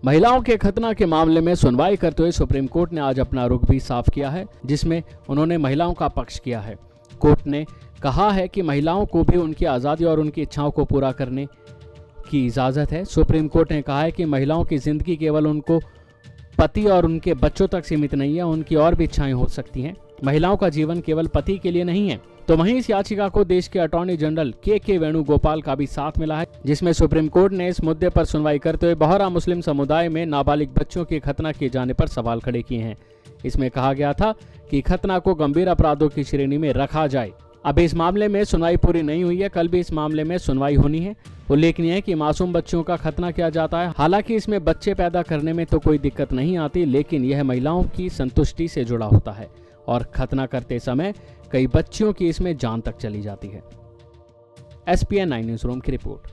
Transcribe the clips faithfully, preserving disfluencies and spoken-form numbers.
महिलाओं के खतना के मामले में सुनवाई करते हुए सुप्रीम कोर्ट ने आज अपना रुख भी साफ किया है, जिसमें उन्होंने महिलाओं का पक्ष किया है। कोर्ट ने कहा है कि महिलाओं को भी उनकी आज़ादी और उनकी इच्छाओं को पूरा करने की इजाज़त है। सुप्रीम कोर्ट ने कहा है कि महिलाओं की जिंदगी केवल उनको पति और उनके बच्चों तक सीमित नहीं है, उनकी और भी इच्छाएं हो सकती हैं। महिलाओं का जीवन केवल पति के लिए नहीं है। तो वहीं इस याचिका को देश के अटॉर्नी जनरल के के वेणुगोपाल का भी साथ मिला है, जिसमें सुप्रीम कोर्ट ने इस मुद्दे पर सुनवाई करते हुए बोहरा मुस्लिम समुदाय में नाबालिग बच्चों के खतना किए जाने पर सवाल खड़े किए हैं। इसमें कहा गया था कि खतना को गंभीर अपराधों की श्रेणी में रखा जाए। अब इस मामले में सुनवाई पूरी नहीं हुई है, कल भी इस मामले में सुनवाई होनी है। उल्लेखनीय है कि मासूम बच्चों का खतना किया जाता है। हालांकि इसमें बच्चे पैदा करने में तो कोई दिक्कत नहीं आती, लेकिन यह महिलाओं की संतुष्टि से जुड़ा होता है और खतना करते समय कई बच्चियों की इसमें जान तक चली जाती है। S P N nine news room की report.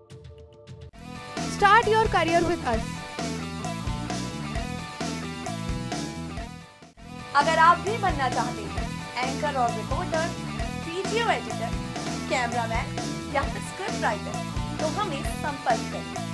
Start your career with us. अगर आप भी बनना चाहते हैं एंकर और रिपोर्टर, वीडियो एडिटर, कैमरामैन या फिर स्क्रिप्ट राइटर, तो हमें संपर्क करें।